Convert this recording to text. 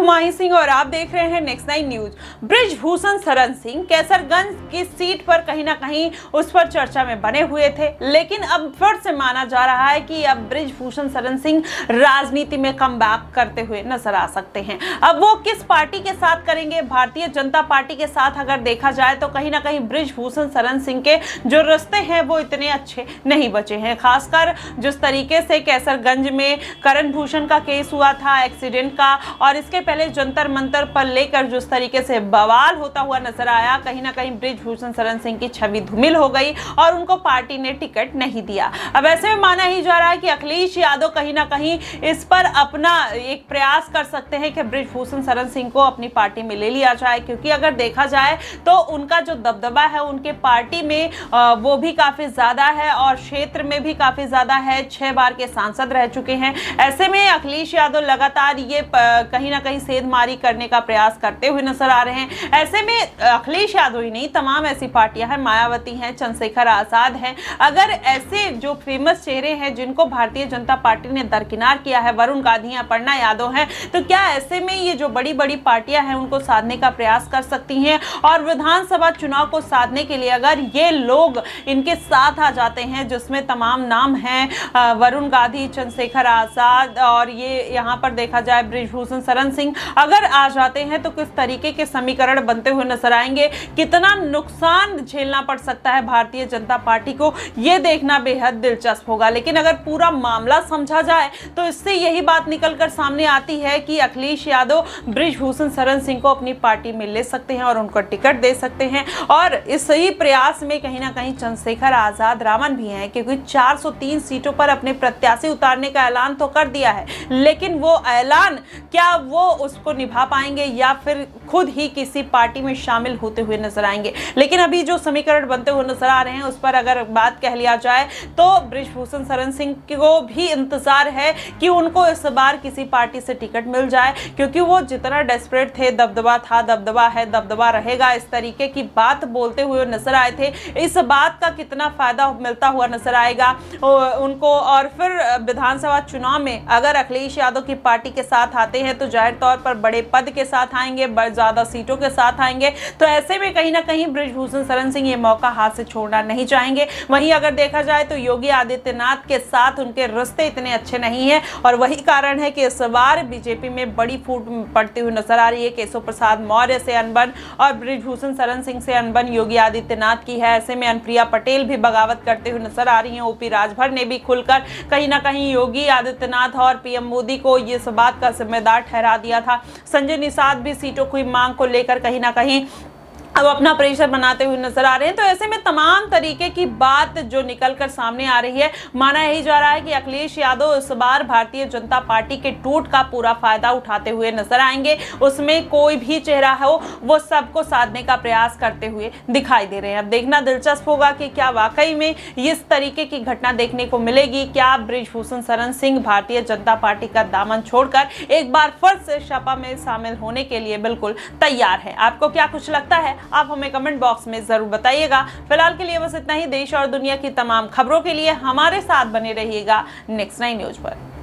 माही सिंह और आप देख रहे हैं नेक्स्ट 9 न्यूज। बृजभूषण शरण सिंह कैसरगंज की सीट पर कहीं ना कहीं उस पर चर्चा में बने हुए थे, लेकिन अब फिर से माना जा रहा है कि अब बृजभूषण शरण सिंह राजनीति में कमबैक करते हुए नजर आ सकते हैं। अब वो किस पार्टी के साथ करेंगे? भारतीय जनता पार्टी के साथ अगर देखा जाए तो कहीं ना कहीं बृजभूषण शरण सिंह के जो रिश्ते हैं वो इतने अच्छे नहीं बचे हैं। खासकर जिस तरीके से कैसरगंज में करण भूषण का केस हुआ था एक्सीडेंट का, और इसके पहले जंतर मंतर पर लेकर जिस तरीके से बवाल होता हुआ नजर आया, कहीं ना कहीं बृजभूषण शरण सिंह की छवि धूमिल हो गई और उनको पार्टी ने टिकट नहीं दिया। अब ऐसे में माना ही जा रहा है कि अखिलेश यादव कहीं ना कहीं इस पर अपना एक प्रयास कर सकते हैं कि बृजभूषण शरण सिंह को अपनी पार्टी में ले लिया जाए, क्योंकि अगर देखा जाए तो उनका जो दबदबा है उनके पार्टी में वो भी काफी ज्यादा है और क्षेत्र में भी काफी ज्यादा है। 6 बार के सांसद रह चुके हैं। ऐसे में अखिलेश यादव लगातार ये कहीं ना कहीं सेंधमारी करने का प्रयास करते हुए नजर आ रहे हैं। ऐसे में अखिलेश यादव ही नहीं, तमाम ऐसी पार्टियां हैं, मायावती हैं, चंद्रशेखर आजाद हैं, अगर ऐसे जो फेमस चेहरे हैं जिनको भारतीय जनता पार्टी ने दरकिनार किया है, वरुण गांधी, अपर्णा यादव हैं, तो क्या ऐसे में ये जो बड़ी बड़ी पार्टियां हैं उनको साधने का प्रयास कर सकती हैं? और विधानसभा चुनाव को साधने के लिए अगर ये लोग इनके साथ आ जाते हैं, जिसमें तमाम नाम हैं वरुण गांधी, चंद्रशेखर आजाद और ये यहाँ पर देखा जाए बृजभूषण शरण सिंह, अगर आ जाते हैं तो किस तरीके के समीकरण बनते हुए नजर आएंगे, कितना नुकसान झेलना पड़ सकता है भारतीय जनता पार्टी को, ये देखना बेहद दिलचस्प होगा। लेकिन अगर पूरा मामला समझा जाए तो इससे यही बात निकलकर सामने आती है कि अखिलेश यादव बृजभूषण शरण सिंह को अपनी पार्टी में ले सकते हैं और उनको टिकट दे सकते हैं। और इस ही प्रयास में कहीं ना कहीं चंद्रशेखर आजाद रामन भी हैं, क्योंकि 403 सीटों पर अपने प्रत्याशी उतारने का ऐलान तो कर दिया है, लेकिन वो ऐलान क्या वो उसको निभा पाएंगे या फिर खुद ही किसी पार्टी में शामिल होते हुए नजर आएंगे? लेकिन अभी जो समीकरण बनते हुए नजर आ रहे हैं उस पर अगर बात कह लिया जाए तो बृजभूषण शरण सिंह को भी इंतजार है कि उनको इस बार किसी पार्टी से टिकट मिल जाए, क्योंकि वो जितना डेस्परेट थे, दबदबा था, दबदबा है, दबदबा रहेगा, इस तरीके की बात बोलते हुए नजर आए थे। इस बात का कितना फायदा मिलता हुआ नजर आएगा उनको? और फिर विधानसभा चुनाव में अगर अखिलेश यादव की पार्टी के साथ आते हैं तो जाहिर तौर पर बड़े पद के साथ आएंगे, ज्यादा सीटों के साथ आएंगे, तो ऐसे में कहीं ना कहीं बृजभूषण शरण सिंह ये मौका हाथ से छोड़ना नहीं चाहेंगे। वहीं अगर देखा जाए तो योगी आदित्यनाथ के साथ उनके रिश्ते इतने अच्छे नहीं हैं और वही कारण है कि इस बार बीजेपी में बड़ी फूट पड़ती हुई नजर आ रही है। केशव प्रसाद मौर्य से अनबन और बृजभूषण शरण सिंह से अनबन योगी आदित्यनाथ की है। ऐसे में अनुप्रिया पटेल भी बगावत करते हुए नजर आ रही हैं। ओपी राजभर ने भी खुलकर कहीं ना कहीं योगी आदित्यनाथ और पीएम मोदी को इस बात का जिम्मेदार ठहरा दिया था। संजय निषाद भी सीटों की मांग को लेकर कहीं ना कहीं अब अपना प्रेशर बनाते हुए नजर आ रहे हैं। तो ऐसे में तमाम तरीके की बात जो निकलकर सामने आ रही है, माना यही जा रहा है कि अखिलेश यादव इस बार भारतीय जनता पार्टी के टूट का पूरा फायदा उठाते हुए नजर आएंगे। उसमें कोई भी चेहरा हो वो सबको साधने का प्रयास करते हुए दिखाई दे रहे हैं। अब देखना दिलचस्प होगा कि क्या वाकई में इस तरीके की घटना देखने को मिलेगी। क्या बृजभूषण शरण सिंह भारतीय जनता पार्टी का दामन छोड़कर एक बार फिर से सपा में शामिल होने के लिए बिल्कुल तैयार है? आपको क्या कुछ लगता है? आप हमें कमेंट बॉक्स में जरूर बताइएगा। फिलहाल के लिए बस इतना ही। देश और दुनिया की तमाम खबरों के लिए हमारे साथ बने रहिएगा नेक्स्ट 9 न्यूज पर।